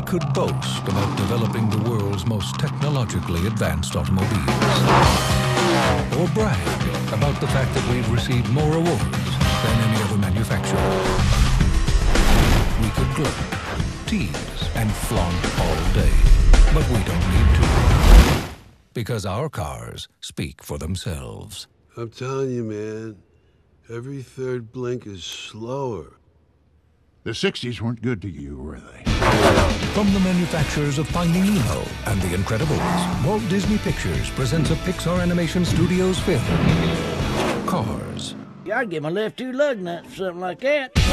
could boast about developing the world's most technologically advanced automobiles. Or brag about the fact that we've received more awards than any other manufacturer. We could gloat, tease, and flaunt all day. But we don't need to. Because our cars speak for themselves. I'm telling you, man, every third blink is slower. The 60s weren't good to you, were they? From the manufacturers of Finding Nemo and The Incredibles, Walt Disney Pictures presents a Pixar Animation Studios film, Cars. I'd give my left two lug nuts for something like that.